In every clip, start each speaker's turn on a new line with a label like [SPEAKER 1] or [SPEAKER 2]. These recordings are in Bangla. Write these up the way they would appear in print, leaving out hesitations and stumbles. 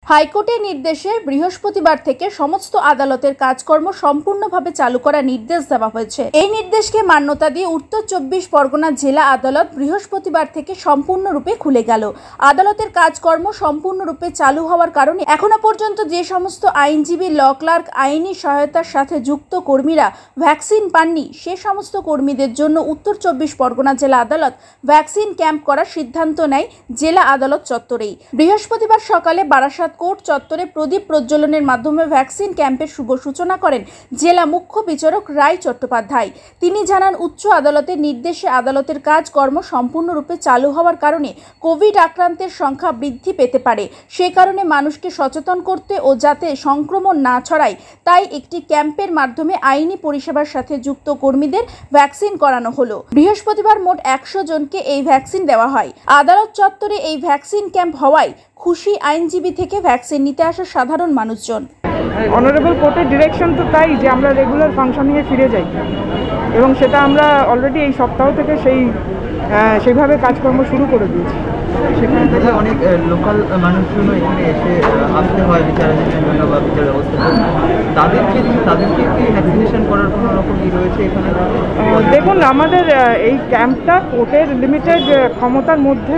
[SPEAKER 1] হাইকোর্টের নির্দেশে বৃহস্পতিবার থেকে সমস্ত আদালতের কাজকর্ম সম্পূর্ণভাবে চালু করার নির্দেশ দেওয়া হয়েছে। এই নির্দেশকে মান্যতা দিয়ে উত্তর ২৪ পরগনা জেলা আদালত বৃহস্পতিবার থেকে সম্পূর্ণরূপে খুলে গেল। আদালতের কাজকর্ম সম্পূর্ণরূপে চালু হওয়ার কারণে এখনো পর্যন্ত যে সমস্ত আইনজীবী, ল ক্লার্ক, আইনি সহায়তার সাথে যুক্ত কর্মীরা ভ্যাকসিন পাননি, সে সমস্ত কর্মীদের জন্য উত্তর ২৪ পরগনা জেলা আদালত ভ্যাকসিন ক্যাম্প করার সিদ্ধান্ত নেয় জেলা আদালত চত্বরেই। বৃহস্পতিবার সকালে বারাসাত কোর্ট চত্বরে প্রদীপ প্রজ্বলনের মাধ্যমে ভ্যাকসিন ক্যাম্পের শুভ সূচনা করেন জেলা মুখ্য বিচারক রায় চট্টোপাধ্যায়। তিনি জানান, উচ্চ আদালতের নির্দেশে আদালতের কাজকর্ম সম্পূর্ণরূপে চালু হওয়ার কারণে কোভিড আক্রান্তের সংখ্যা বৃদ্ধি পেতে পারে। সে কারণে মানুষকে সচেতন করতে ও যাতে সংক্রমণ না ছড়ায়, তাই একটি ক্যাম্পের মাধ্যমে আইনি পরিষেবার সাথে যুক্ত কর্মীদের ভ্যাকসিন করানো হলো। বৃহস্পতিবার মোট ১০০ জনকে এই ভ্যাকসিন দেওয়া হয়। আদালত চত্বরে এই ভ্যাকসিন ক্যাম্প হওয়ায় খুশি আইনজীবী থেকে ভ্যাকসিন নিতে আসা সাধারণ মানুষজন।
[SPEAKER 2] অনারেবল কোর্টের ডিরেকশন তো তাই যে আমরা রেগুলার ফাংশনিংয়ে ফিরে যাই, এবং সেটা আমরা অলরেডি এই সপ্তাহ থেকে সেইভাবে কাজকর্ম শুরু করে দিয়েছি।
[SPEAKER 3] সেখানে থেকে অনেক লোকাল মানুষজন এখানে এসে আসতে হয় বিচারাধীনের জন্য বা বিচার ব্যবস্থা তাদেরকে কি ভ্যাকসিনেশন করার কোনো রকম রয়েছে এখানে?
[SPEAKER 2] দেখুন, আমাদের এই ক্যাম্পটা কোর্টের লিমিটেড ক্ষমতার মধ্যে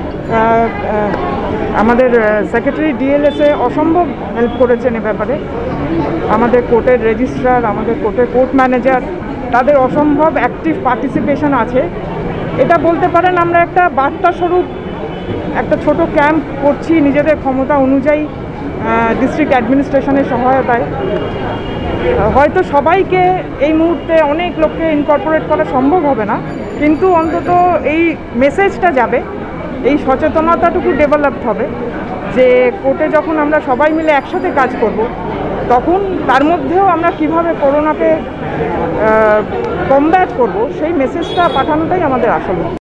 [SPEAKER 2] আমাদের সেক্রেটারি ডিএলএসএ অসম্ভব হেল্প করেছেন এ ব্যাপারে। আমাদের কোর্টের রেজিস্ট্রার, আমাদের কোর্টের কোর্ট ম্যানেজার, তাদের অসম্ভব অ্যাক্টিভ পার্টিসিপেশন আছে। এটা বলতে পারেন আমরা একটা বার্তা স্বরূপ একটা ছোট ক্যাম্প করছি নিজেদের ক্ষমতা অনুযায়ী ডিস্ট্রিক্ট অ্যাডমিনিস্ট্রেশনের সহায়তায়। হয়তো সবাইকে এই মুহূর্তে অনেক লোককে ইনকর্পোরেট করা সম্ভব হবে না, কিন্তু অন্তত এই মেসেজটা যাবে, এই সচেতনতাটুকু ডেভেলপ হবে যে কোর্টে যখন আমরা সবাই মিলে একসাথে কাজ করব, তখন তার মধ্যেও আমরা কিভাবে করোনাকে কমব্যাট করব, সেই মেসেজটা পাঠানোটাই আমাদের আসল।